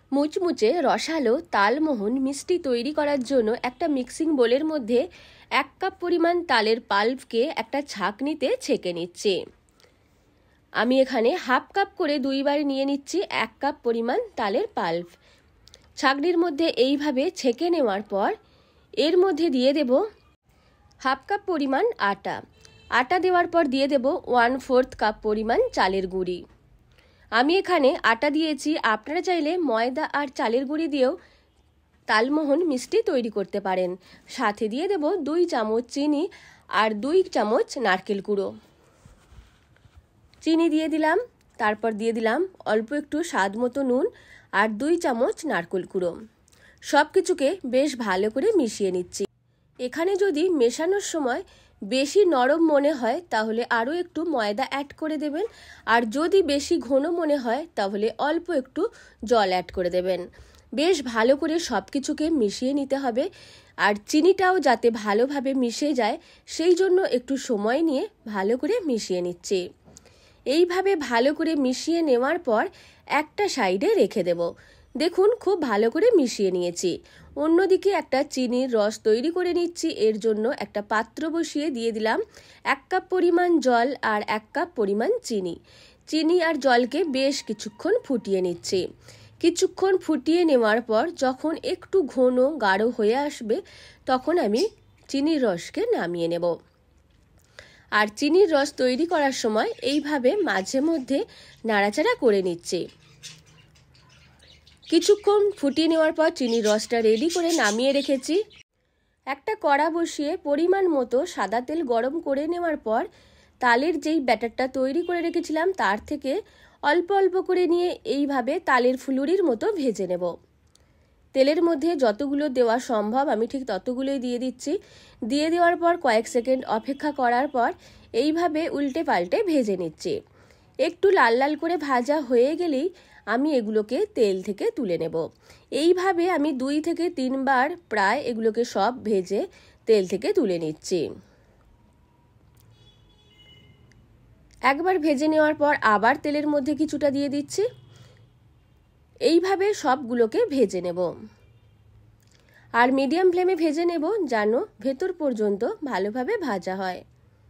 মুচমুচে রসালো তালমোহন মিষ্টি তৈরি করার জন্য একটা মিক্সিং বোলের মধ্যে 1 কাপ পরিমাণ তালের পাল্পকে একটা ছাঁকনিতে ছেঁকে নিচ্ছি। আমি এখানে হাফ কাপ করে 2 বার নিয়ে নিচ্ছি 1 কাপ পরিমাণ তালের পাল্প। ছাঁকনির মধ্যে এইভাবে ছেঁকে নেওয়ার পর এর মধ্যে দিয়ে দেব হাফ কাপ পরিমাণ আটা। আটা দেওয়ার পর দিয়ে দেব 1/4 কাপ পরিমাণ চালের গুঁড়ি। আমি এখানে আটা দিয়েছি, আপনারা চাইলে ময়দা আর চালের গুঁড়ি দিয়েও তালমোহন মিষ্টি তৈরি করতে পারেন। সাথে দিয়ে দেব 2 চামচ চিনি আর 2 চামচ নারকেল কুড়ো। চিনি দিয়ে দিলাম, তারপর দিয়ে দিলাম অল্প একটু স্বাদ মতো নুন আর 2 চামচ নারকেল কুড়ো। সব কিছুকে বেশ ভালো করে মিশিয়ে নিচ্ছি। এখানে যদি মেশানোর সময় বেশি নরম মনে হয় তাহলে আরও একটু ময়দা অ্যাড করে দেবেন, আর যদি বেশি ঘন মনে হয় তাহলে অল্প একটু জল অ্যাড করে দেবেন। বেশ ভালো করে সব কিছুকে মিশিয়ে নিতে হবে, আর চিনিটাও যাতে ভালোভাবে মিশে যায় সেই জন্য একটু সময় নিয়ে ভালো করে মিশিয়ে নিচ্ছি। এইভাবে ভালো করে মিশিয়ে নেওয়ার পর একটা সাইডে রেখে দেব। দেখুন খুব ভালো করে মিশিয়ে নিয়েছি। অন্যদিকে একটা চিনির রস তৈরি করে নিচ্ছি। এর জন্য একটা পাত্র বসিয়ে দিয়ে দিলাম 1 কাপ পরিমাণ জল আর 1 কাপ পরিমাণ চিনি। চিনি আর জলকে বেশ কিছুক্ষণ ফুটিয়ে নিচ্ছি। কিছুক্ষণ ফুটিয়ে নেওয়ার পর যখন একটু ঘন গাঢ় হয়ে আসবে তখন আমি চিনির রসকে নামিয়ে নেব। আর চিনির রস তৈরি করার সময় এইভাবে মাঝে মধ্যে নাড়াচাড়া করে নিচ্ছি। কিছুক্ষণ ফুটিয়ে নেওয়ার পর চিনির রসটা রেডি করে নামিয়ে রেখেছি। একটা কড়া বসিয়ে পরিমাণ মতো সাদা তেল গরম করে নেওয়ার পর তালের যেই ব্যাটারটা তৈরি করে রেখেছিলাম তার থেকে অল্প অল্প করে নিয়ে এইভাবে তালের ফুলুরির মতো ভেজে নেব। তেলের মধ্যে যতগুলো দেওয়া সম্ভব আমি ঠিক ততগুলোই দিয়ে দিচ্ছি। দিয়ে দেওয়ার পর কয়েক সেকেন্ড অপেক্ষা করার পর এইভাবে উল্টে পাল্টে ভেজে নিচ্ছি। একটু লাল লাল করে ভাজা হয়ে গেলেই আমি এগুলোকে তেল থেকে তুলে নেব। এইভাবে আমি 2 থেকে 3 বার প্রায় এগুলোকে সব ভেজে তেল থেকে তুলে নিচ্ছি। একবার ভেজে নেওয়ার পর আবার তেলের মধ্যে কিছুটা দিয়ে দিচ্ছি। এইভাবে সবগুলোকে ভেজে নেব, আর মিডিয়াম ফ্লেমে ভেজে নেব যেন ভেতর পর্যন্ত ভালোভাবে ভাজা হয়।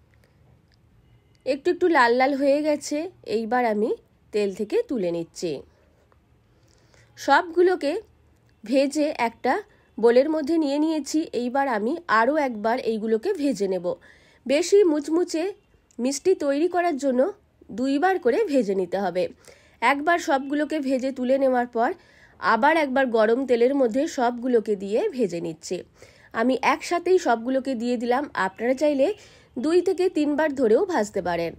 একটু একটু লাল লাল হয়ে গেছে, এইবার আমি তেল থেকে তুলে নিচ্ছি। সবগুলোকে ভেজে একটা বোলের মধ্যে নিয়ে নিয়েছি। এইবার আমি আরও একবার এইগুলোকে ভেজে নেব। বেশি মুচমুচে মিষ্টি তৈরি করার জন্য 2 বার করে ভেজে নিতে হবে। একবার সবগুলোকে ভেজে তুলে নেওয়ার পর আবার একবার গরম তেলের মধ্যে সবগুলোকে দিয়ে ভেজে নিচ্ছি। আমি একসাথেই সবগুলোকে দিয়ে দিলাম, আপনারা চাইলে 2 থেকে 3 বার ধরেও ভাজতে পারেন।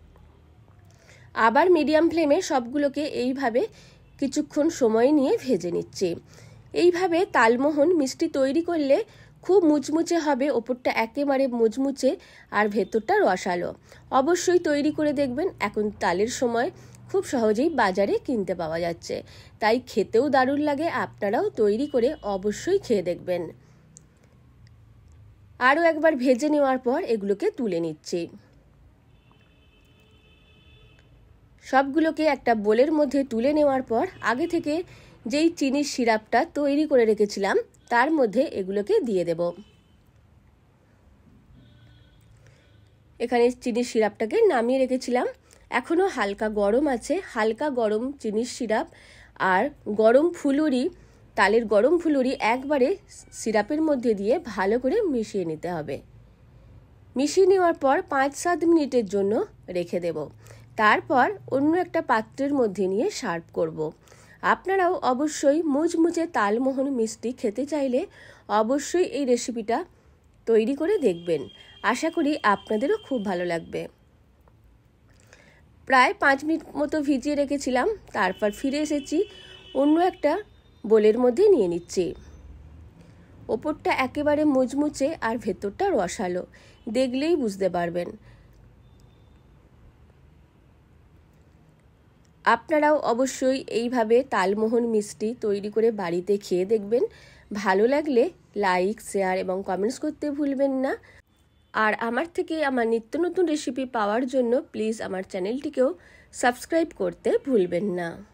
আবার মিডিয়াম ফ্লেমে সবগুলোকে এইভাবে কিছুক্ষণ সময় নিয়ে ভেজে নিচ্ছি। এইভাবে তালমোহন মিষ্টি তৈরি করলে খুব মুচমুচে হবে, ওপরটা একেবারে মুচমুচে আর ভেতরটা রসালো। অবশ্যই তৈরি করে দেখবেন। এখন তালের সময় খুব সহজেই বাজারে কিনতে পাওয়া যাচ্ছে, তাই খেতেও দারুণ লাগে। আপনারাও তৈরি করে অবশ্যই খেয়ে দেখবেন। আরও একবার ভেজে নেওয়ার পর এগুলোকে তুলে নিচ্ছি। সবগুলোকে একটা বোলের মধ্যে তুলে নেওয়ার পর আগে থেকে যেই চিনির সিরাপটা তৈরি করে রেখেছিলাম তার মধ্যে এগুলোকে দিয়ে দেব। এখানে চিনির সিরাপটাকে নামিয়ে রেখেছিলাম, এখনও হালকা গরম আছে। হালকা গরম চিনির সিরাপ আর গরম ফুলুরি, তালের গরম ফুলুরি একবারে সিরাপের মধ্যে দিয়ে ভালো করে মিশিয়ে নিতে হবে। মিশিয়ে নেওয়ার পর 5-7 মিনিটের জন্য রেখে দেব। তারপর অন্য একটা পাত্রের মধ্যে নিয়ে সার্ভ করব। আপনারাও অবশ্যই মুচমুচে তালমোহন মিষ্টি খেতে চাইলে অবশ্যই এই রেসিপিটা তৈরি করে দেখবেন। আশা করি আপনাদেরও খুব ভালো লাগবে। প্রায় 5 মিনিট মতো ভিজিয়ে রেখেছিলাম, তারপর ফিরে এসেছি। অন্য একটা বোলের মধ্যে নিয়ে নিচ্ছি। ওপরটা একেবারে মুচমুচে আর ভেতরটা রসালো, দেখলেই বুঝতে পারবেন। আপনারাও অবশ্যই এইভাবে তালমোহন মিষ্টি তৈরি করে বাড়িতে খেয়ে দেখবেন। ভালো লাগলে লাইক, শেয়ার এবং কমেন্টস করতে ভুলবেন না। আর আমার থেকে আমার নিত্য নতুন রেসিপি পাওয়ার জন্য প্লিজ আমার চ্যানেলটিকেও সাবস্ক্রাইব করতে ভুলবেন না।